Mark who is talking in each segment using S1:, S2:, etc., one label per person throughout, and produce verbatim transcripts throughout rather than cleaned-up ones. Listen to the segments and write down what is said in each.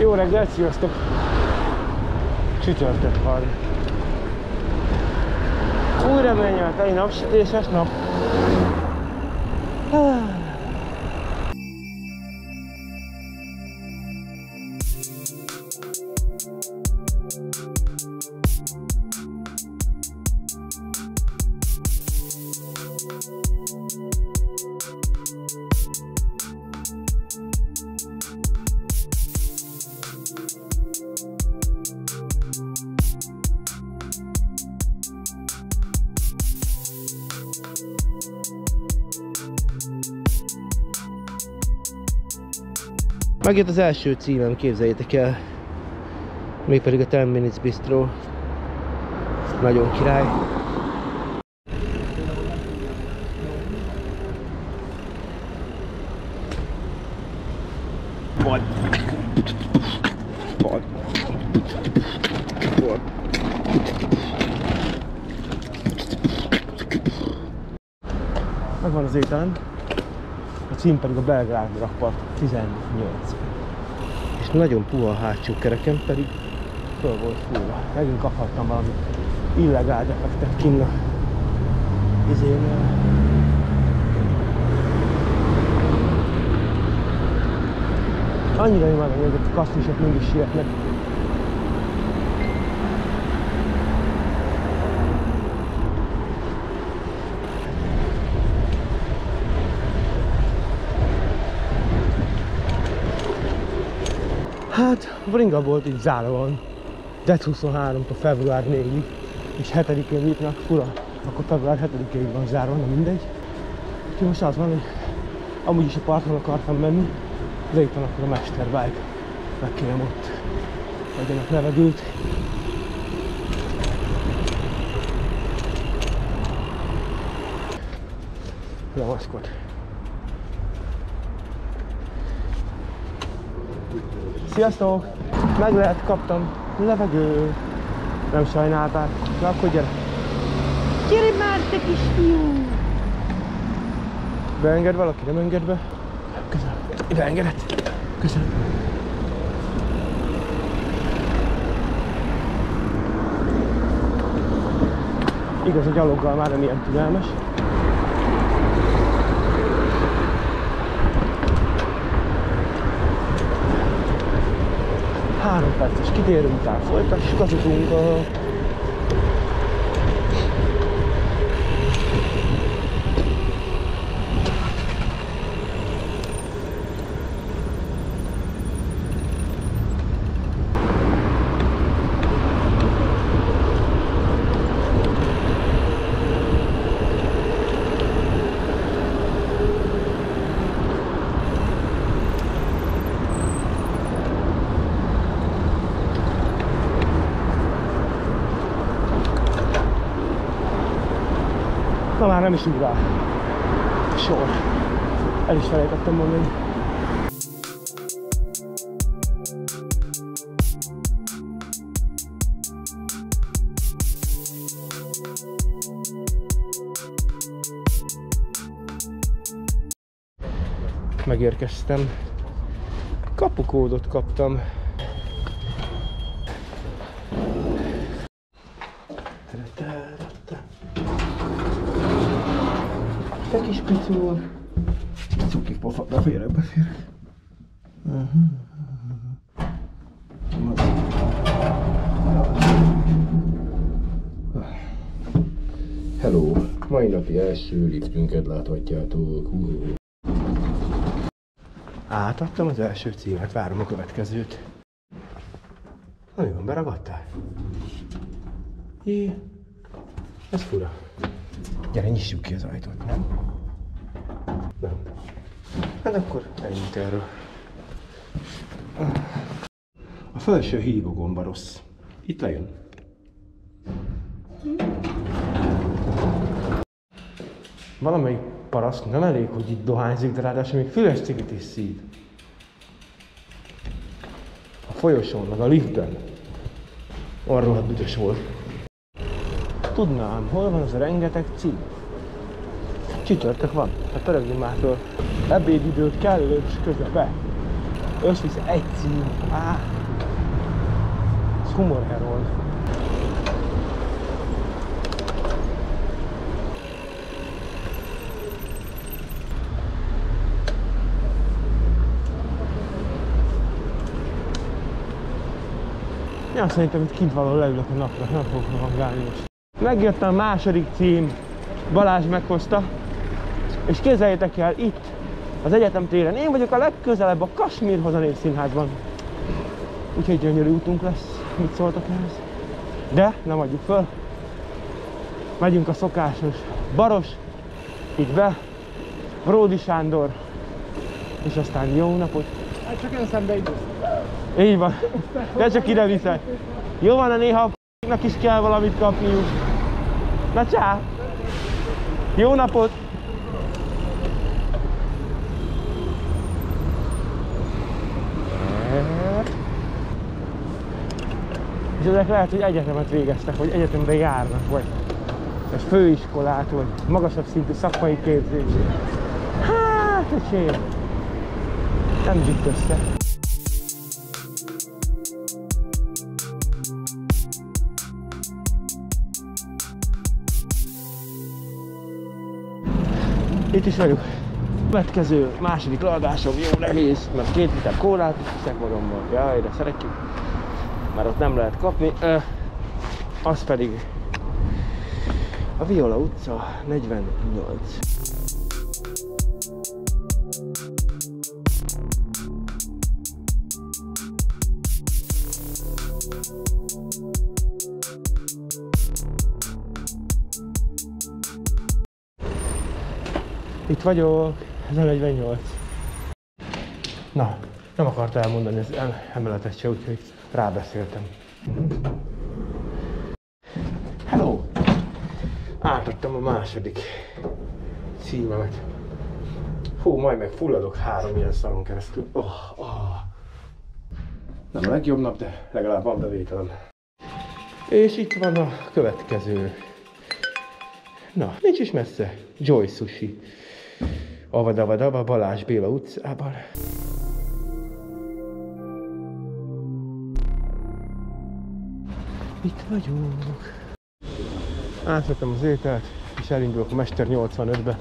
S1: Jó reggelt, sziasztok! Csütörtök van. Új reményel teli napsütéses nap. Megjött az első címem, képzeljétek el. Mégpedig a ten minutes Bistro. Nagyon király. Vad. Vad. Vad. Megvan az ételen. A cím pedig a Belgrád rakpart tizennyolc. És nagyon puha a hátsó kerekem, pedig föl volt fújva. Megint kaphattam valami illegál defektet kinn a izénél. Annyira imádom, hogy ezek a kasztlisok mindig sietnek. Hát, a bringabolt így zárva van. dec huszonháromtól február négyig, és hetedikén nyitnak, fura, akkor február hetedikéig van zárva, na mindegy. Úgyhogy most az van, hogy amúgy is a parton akartam menni, de itt van akkor a Mesterbike, meg kérem ott legyenek levegőt. Le a maszkot. Sziasztok! Meg lehet, kaptam levegő. Nem sajnálták. Na akkor gyere! Gyere már, te kis fiú! Beenged valaki? Nem enged be? Köszönöm. Beengedett. Köszönöm. Igaz, a gyaloggal már nem ilyen türelmes. Három perces kitérő után folytassuk az utunkat. Na már nem is úgy rá. Sor. El is felejtettem mondani. Megérkeztem. Kapukódot kaptam. Te kis picul. Cuki pofa, beférek, beférek. Hello! Mai napi első liftünket láthatjátok. Uh. Átadtam az első címet, várom a következőt. Na mi van, beragadtál? Jé, ez fura. Gyere, nyissuk ki az ajtót, nem? Nem. Hát akkor ennyit erről. A felső hívógomba rossz. Itt lejön. Valamelyik paraszt nem elég, hogy itt dohányzik, de ráadásul még füles cigit is szíd. A folyosón, meg a liftben. Arról hát büdös volt. Tudnám, hol van az a rengeteg cím? Csütörtök van, hát pörögjünk már föl. Ebédidőt kellős közben be. Összvisz egy cím. Á. Humor Herold. Ja, szerintem itt kint valahol leülök a napra, nem fogok rohangálni most. Megjött a második cím, Balázs meghozta, és képzeljétek el, itt az egyetem téren én vagyok a legközelebb a Kasmírhoz a Népszínházban. Úgyhogy gyönyörű útunk lesz, mit szóltok ehhez? De nem adjuk föl. Megyünk a szokásos Baros, itt be, Bródi Sándor, és aztán jó napot.
S2: Hát csak ön szembe idősz.
S1: Így van, de csak ide viszek. Jó van, a néha a f***nak is kell valamit kapniuk. Na csá! Jó napot! És ezek lehet, hogy egyetemet végeztek, vagy egyetemre járnak, vagy egy főiskolát, vagy magasabb szintű szakmai képzés. Hát, öcsém, nem gyűjt össze. Itt is vagyok. Következő, második leadásom, jó nehéz, mert két liter kólát viszek magammal. Jaj, de szeretjük. Már ott nem lehet kapni. Uh, az pedig a Viola utca negyvennyolc. Itt vagyok, ez a negyvennyolc. Na, nem akarta elmondani az emeletet se, úgyhogy rábeszéltem. Hello! Átadtam a második címemet. Hú, majd meg fulladok három ilyen szaron keresztül. Oh, oh. Nem a legjobb nap, de legalább van bevételem. És itt van a következő. Na, nincs is messze. Joy Sushi. Avadavadava, Balázs Béla utcában. Itt vagyunk. Átvettem az ételt, és elindulok a Mester nyolcvanötbe.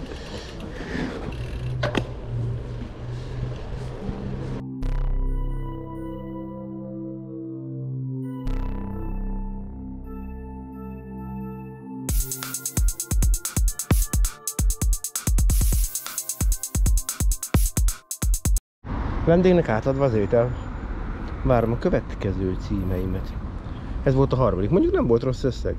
S1: Vendégnek átadva az étel, várom a következő címeimet. Ez volt a harmadik, mondjuk nem volt rossz összeg.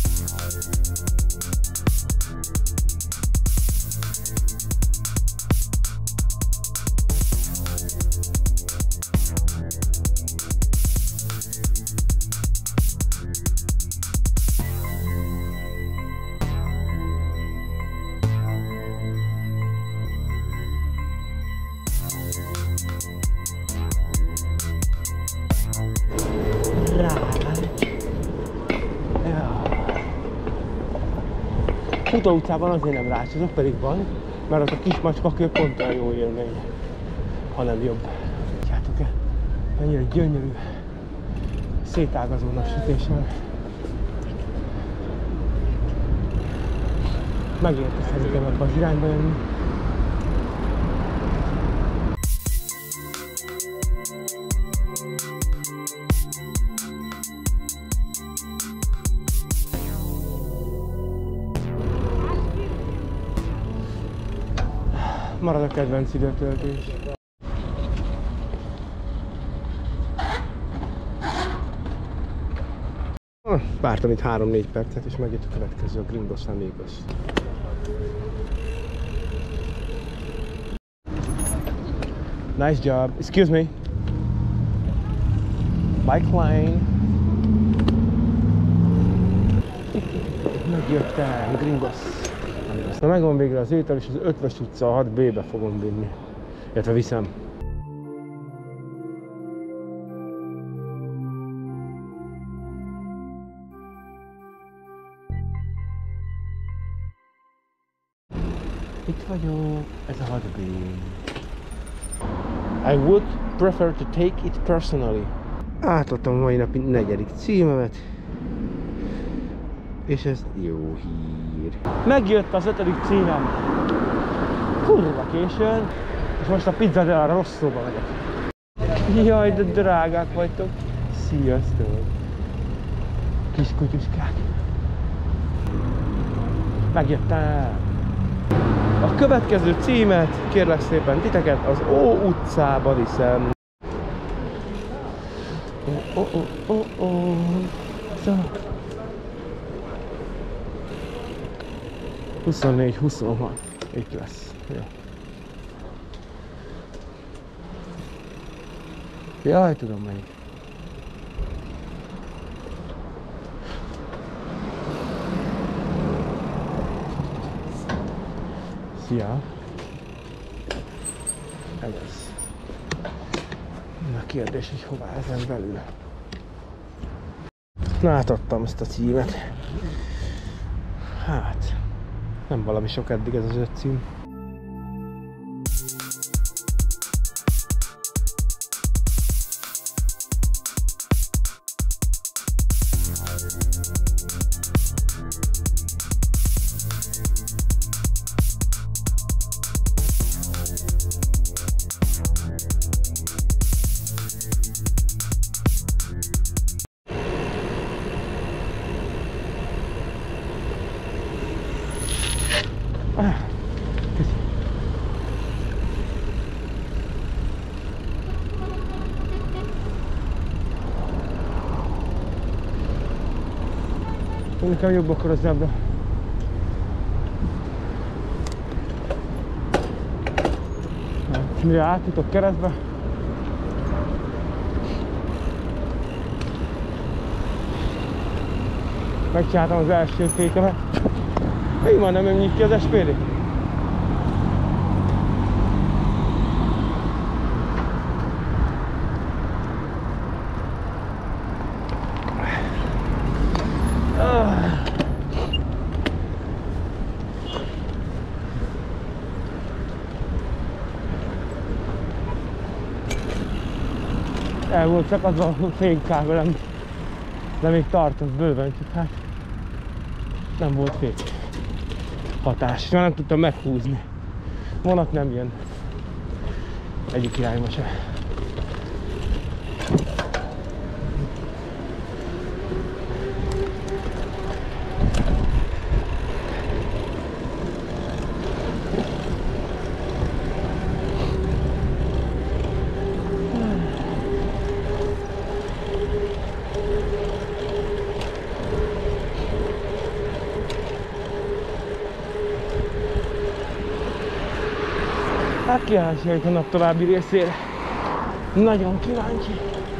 S1: Futó utcában azért nem rácsozok, pedig van, mert az a kis macskakő pont olyan jó élmény, hanem jobb. Látjátok-e? Mennyire gyönyörű, szétágazó napsütéssel. Megérte szerintem ebbe az irányba jönni. Marad a kedvenc időtöltés. Vártam itt három-négy percet, és megjött a következő, a Gringos Amigos. Nice job. Excuse me. Bike lane. Megjöttem, Gringos. Na megvan végre az étel, és az Ötvös utca hat B-be fogom vinni. Illetve viszem. Itt vagyok, ez a hat B. I would prefer to take it personally. Átadtam a mai napi negyedik címemet. És ez jó hír. Megjött az ötödik címem. Kurva későn. És most a Pizzadellára Rosszóba megyek. Jaj, de drágák vagytok. Sziasztok. Kis kutyuskák. Megjöttem. A következő címet, kérlek szépen titeket, az Ó utcába viszem. Ó, ó, ó, ó, ó. huszonnégy huszonhat. Itt lesz. Ja. Jaj, tudom melyik. Szia! Ez az. Na kérdés, hogy hová ezen belül. Na, átadtam ezt a címet. Hát, nem valami sok eddig ez az öt cím. Nekem jobb akkor a zebra. Mire átjutok keresztbe. Megcsináltam az első fékemet. Mi van, nem nyit ki az es pé dé? El volt szakadva a fékkábelem, de még tartott bőven, csak hát nem volt fék hatás, és már nem tudtam meghúzni. Vonat nem jön egyik irányba se. Hát kíváncsi vagyok a nap további részére. Nagyon kíváncsi.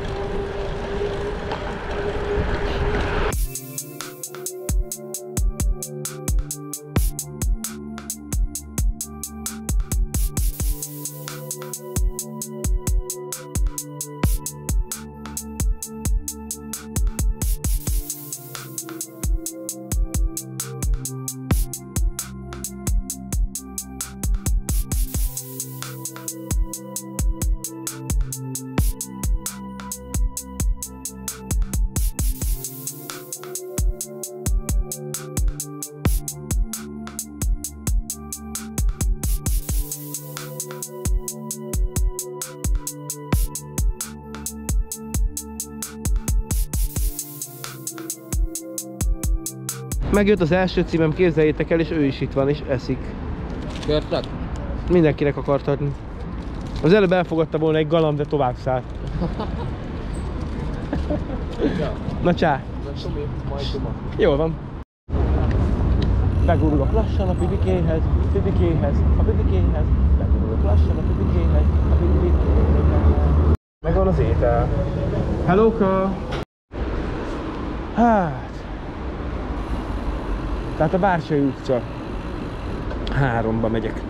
S1: Megjött az első címem, képzeljétek el, és ő is itt van, és eszik.
S2: Kértek?
S1: Mindenkinek akart adni. Az előbb elfogadta volna egy galamb, de tovább szállt.
S2: Ja.
S1: Na csá! Jól van. Begurulok lassan a pipikéhez, pipikéhez, a pipikéhez. Begurulok lassan a pipikéhez, a pipikéhez. Megvan az étel. Hellóka! Hát... Tehát a Bársai utca háromba megyek.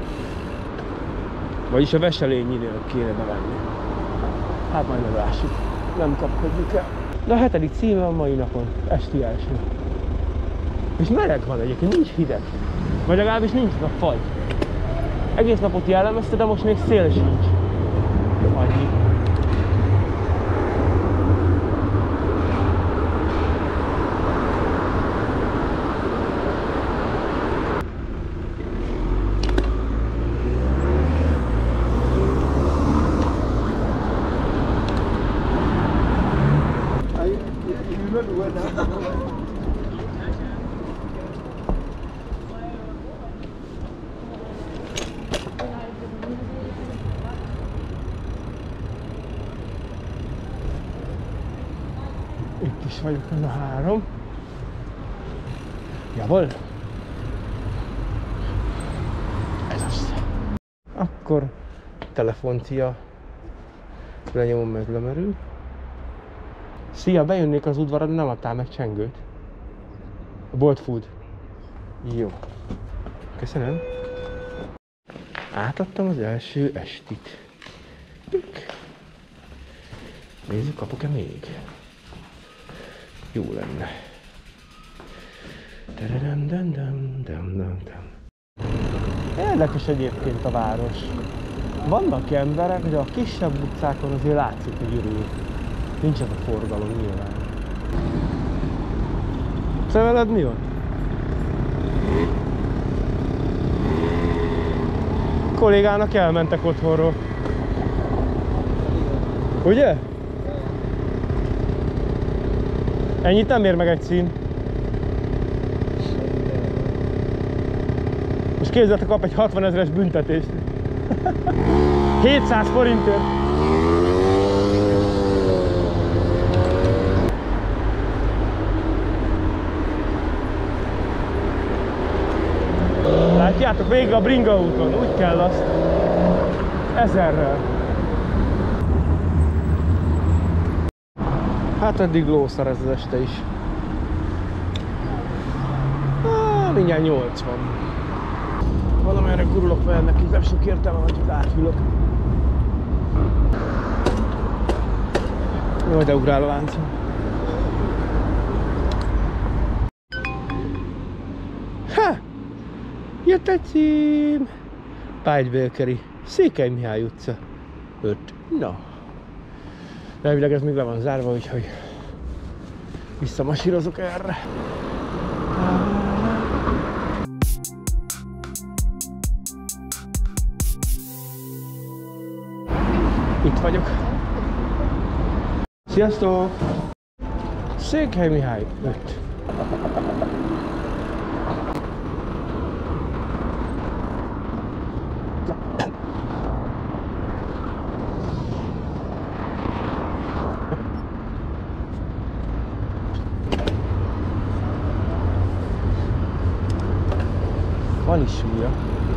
S1: Vagyis a Veselényinél kéne bevenni. Hát majd meglássuk. Nem kapkodni kell. De a hetedik címe a mai napon. Esti első. És meleg van egyébként, nincs hideg. Vagy legalábbis nincs a fagy. Egész napot jellemezte, de most még szél sincs. Annyi. is vagyok, ez a három. Javol? Ez az. Akkor telefoncia. Lenyomom, meg lemerül. Szia, bejönnék az udvarra, de nem adtál meg csengőt. A Bolt Food. Jó. Köszönöm. Átadtam az első estit. Nézzük, kapok-e még? Jó lenne. Érdekes egyébként a város. Vannak emberek, de a kisebb utcákon azért látszik, hogy ürül. Nincs ez a forgalom nyilván. Te veled mi van? Kollégának elmentek otthonról. Ugye? Ennyit nem ér meg egy szín. Most képzeljétek, kap egy hatvanezeres büntetést. hétszáz forintért. Látjátok, végig a bringa úton, úgy kell azt. Ezerrel. Hát eddig lószar ez az este is. Ah, mindjárt nyolcvan. Valamerre gurulok fel, neki nem sok értelme, hogy átülök. Jó, de ugrál a láncon. Ha! Jött egy cím! Págybélkeri, Székely Mihály utca. öt. Na. Elvileg ez még le van zárva, úgyhogy visszamasírozok erre. Itt vagyok. Sziasztok! Székely Mihály öt. Van is súlya.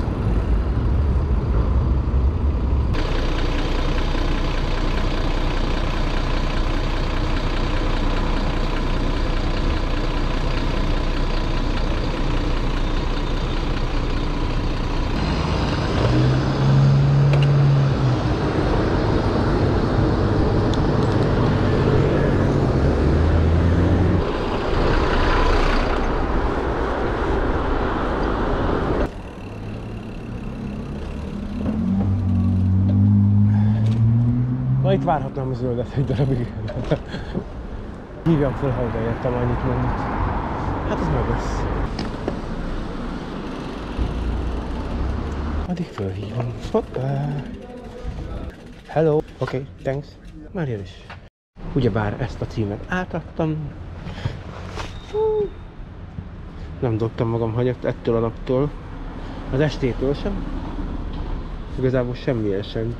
S1: Na itt várhatnám a zöldet egy darabig. Hívjam fel, ha odaértem, annyit mondott. Hát ez meg lesz. Addig fölhívom. Hoppá! Hello! Oké, okay, thanks. Már jön is. Ugyebár ezt a címet átadtam. Nem dobtam magam hanyat ettől a naptól. Az estétől sem. Igazából semmilyen sem.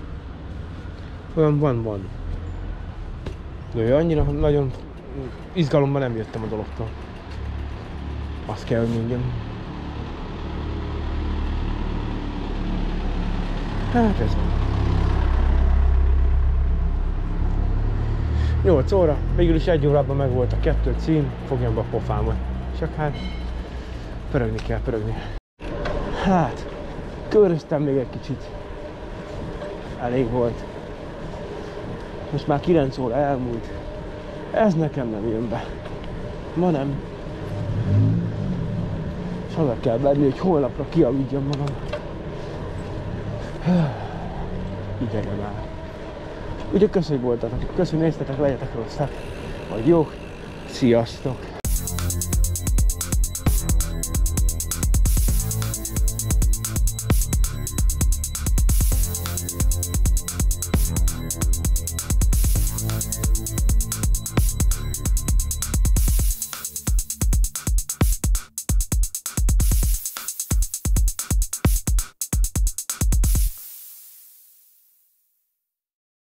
S1: Olyan van, van. De annyira nagyon izgalomban nem jöttem a dologtól. Azt kell, hogy mondjam. Hát ez van. nyolc óra, végül is egy órában meg volt a kettő cím, fogjam be a pofámat. Csak hát pörögni kell, pörögni. Hát, köröztem még egy kicsit. Elég volt. Most már kilenc óra elmúlt. Ez nekem nem jön be. Ma nem. És haza kell benni, hogy holnapra kialudjam magam. Idegen áll. Ugye köszönjük voltatok, köszönjük néztetek, legyetek rosszak. Vagy jó. Sziasztok!